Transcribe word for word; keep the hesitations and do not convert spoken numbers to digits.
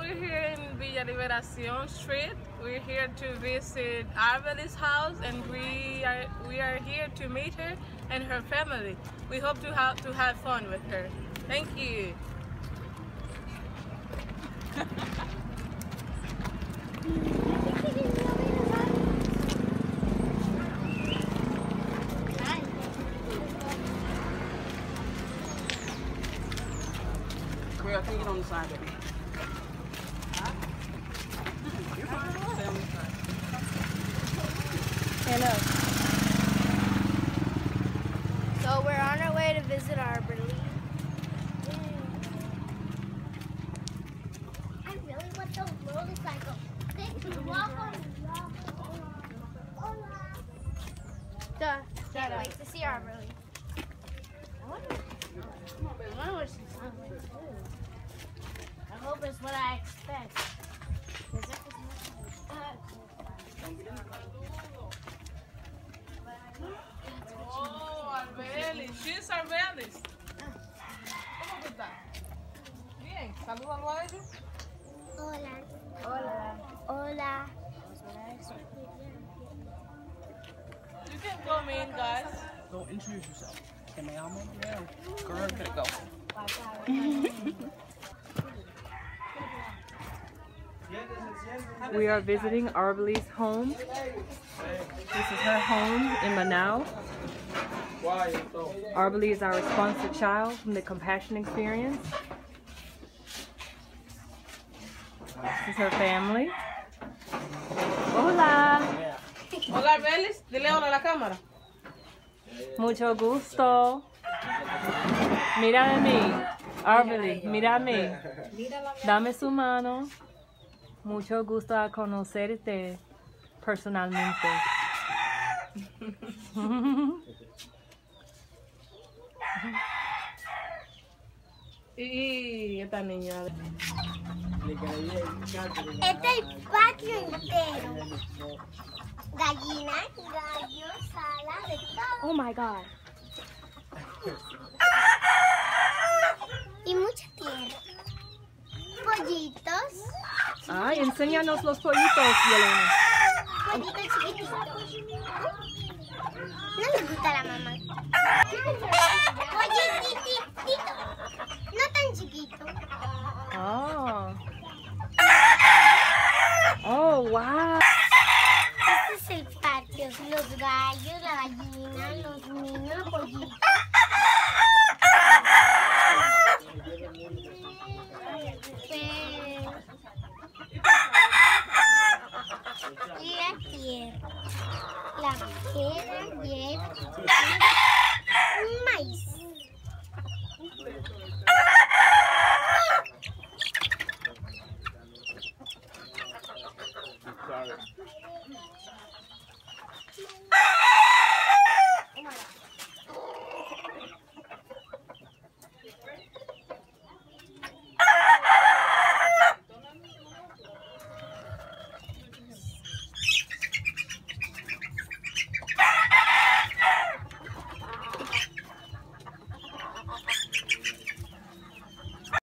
we're here in Villa Liberación Street. We're here to visit Arbely's house, and we are we are here to meet her and her family. We hope to have to have fun with her. Thank you. Girl, take it on the side, baby. Huh? You're fine. Stay on the side. Stand up. So we're on our way to visit Arberly. I really want the motorcycle. They walk on Duh. Can't wait to see Arberly. I wonder, I wonder what she sounds like too. I hope it's what I expect. Oh, Arbelis. She's Arbelis. ¿Cómo tú estás? Bien. Salúdalo a ellos. Hola. Hola. Hola. You can come in, guys. Go introduce yourself. Que me llamo Miguel. Girl, gotta go. We are visiting Arbely's home. This is her home in Manaus. Arbely is our responsive child from the Compassion Experience. This is her family. Hola. Hola, Arbelis. Dile hola a la cámara. Mucho gusto. Mira a mí. Arbely, mira a mí. Dame su mano. Mucho gusto a conocerte personalmente. Y esta niña. Este es el patio entero. Gallinas, gallos, salas, de todo. Oh my God. Y mucha tierra. Pollitos. Ay, enséñanos los pollitos, Yelena. Pollitos chiquititos. No le gusta a la mamá. Pollititito. No tan chiquito. Oh. Oh, wow. Este es el patio. Los gallos, la gallina, los niños, los pollitos.